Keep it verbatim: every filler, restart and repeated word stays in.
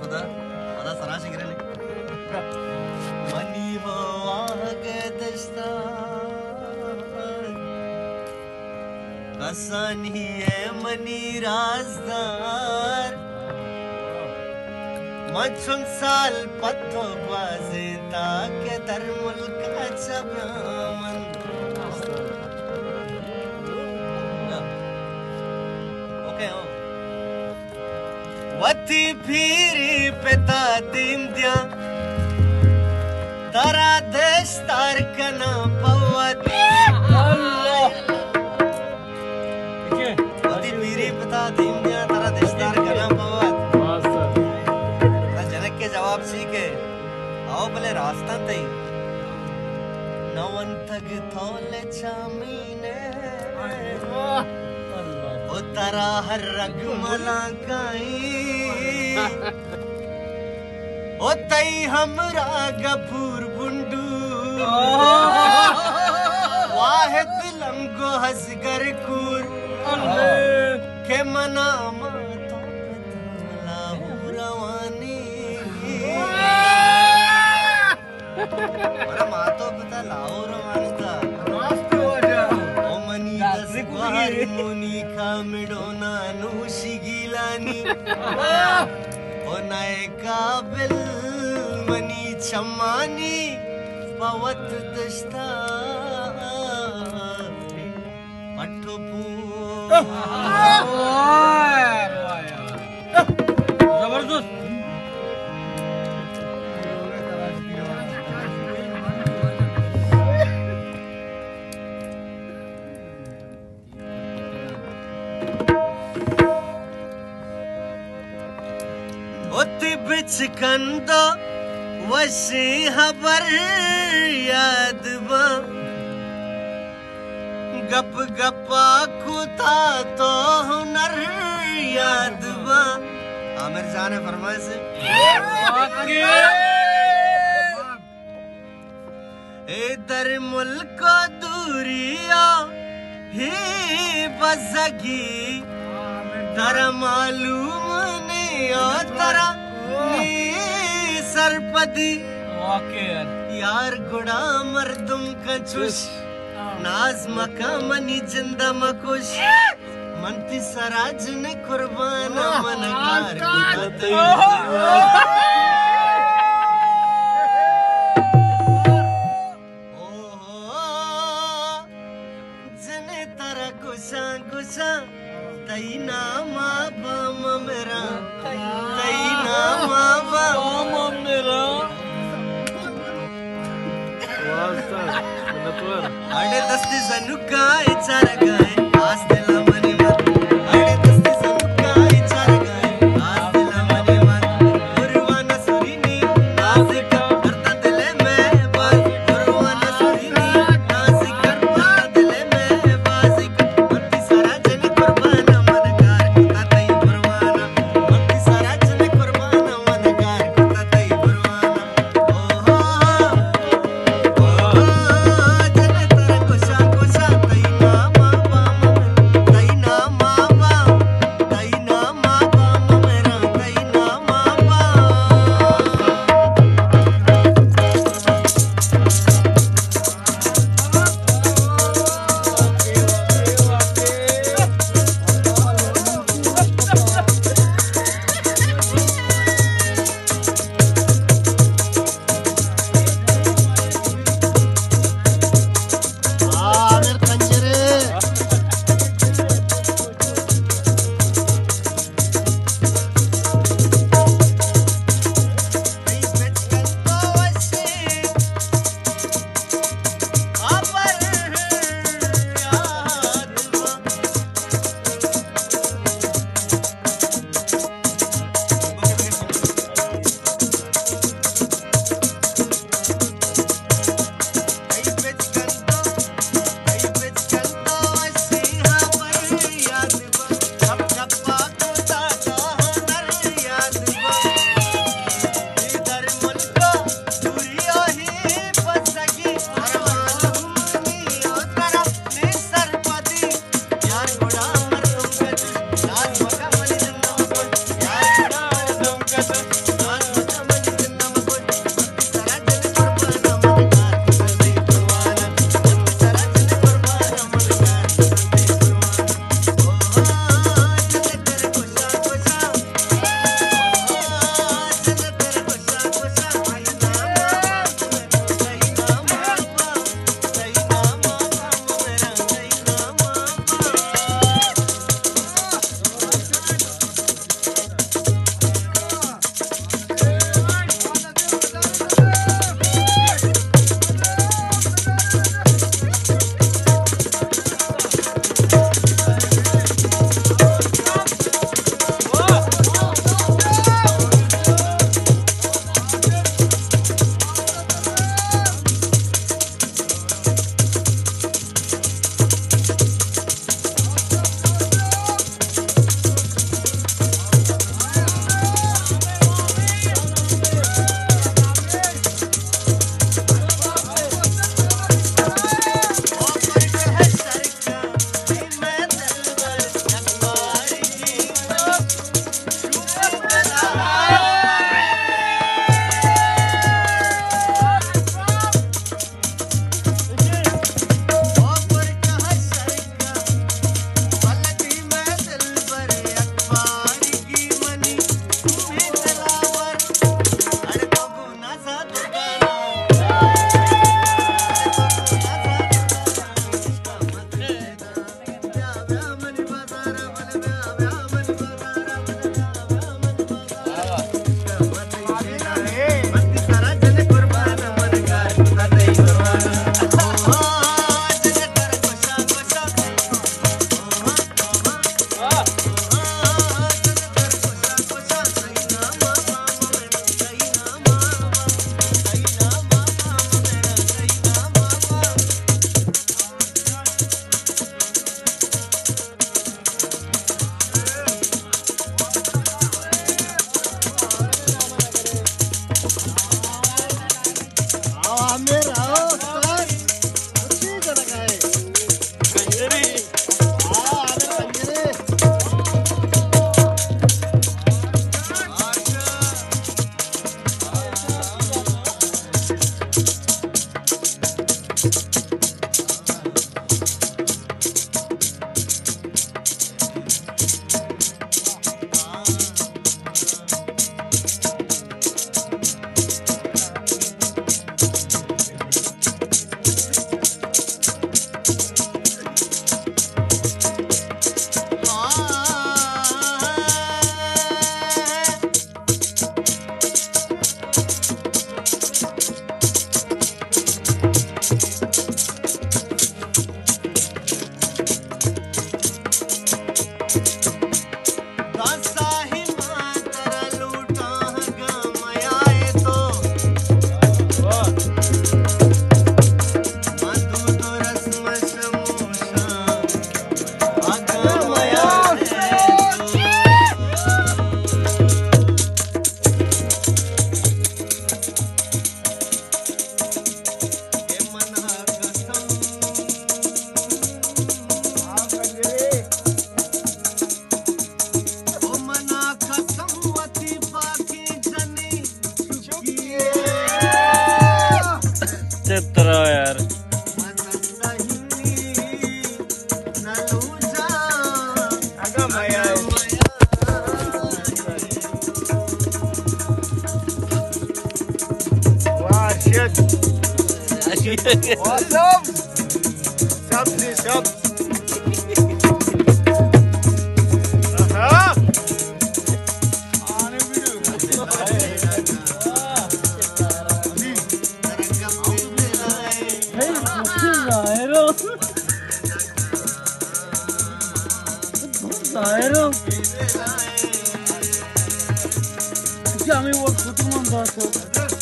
पता पता सरा शिकरे ने मनी हो आगे दस्ता आसानी है मनी राजदार मचुन साल पत्तो ग्वाजे ताके दर मुल्क चब्यामन ओके हो वती फिरी पिता दीम दिया तारा देश तार कना पवत वती फिरी पिता दीम दिया तारा देश तार कना पवत जनक के जवाब सीखे आओ भले रास्ता तई नवन तक थोले चामीने ओ तारा हर रग मलाकाई ओ तई हमरा गफूर बुंडू वाहिद लंगो हसगर कूर के मना मा तो लाहू रवानी मेरा माँ तो पता लाहू रवानी था ओ मनी दस ग्वार मुनी खामिडोना नूशी गिलानी ओ नए काबिल मनी चम्मानी पवत दस्ता पट्टोपू जबरदस्त ओती बिच कंदो वशी खबर याद बा गप गपा खुदा तो हुनर याद बा आमिर जान ने फरमाया से ए दर मुल्क दूरिया ही बजगी तारा मालूम नहीं ओ तारा नी सरपदी यार गुड़ा मर्दुम कचुश नाज मका मनी जिंदा मकुश मनती सराज ने कुर्बान मनकार जने तारा गुसा गुसा तई नामा बम मेरा तई नामा बम मेरा अड़े दस्ती सनुका इचार गाए आस दिला मनी मत अड़े दस्ती सनुका इचार गाए आस दिला मनी मत गुरवाना सुरीनी नाजिक करता दिले में बाज गुरवाना सुरीनी नाजिक करता दिले में बाजिक मनती सारा जन कुर्बान मनकार कुता तई गुरवाना मनती सारा जन कुर्बान मनकार कुता तई गुरवाना ओ हो ओ जन तारा कुशा कुशा तई नामा बामा तरह यार Awesome! Sub से sub. हाँ. आने भी दो. Hey, Zairo. Zairo. क्या मैं वो कुछ मन बात हो.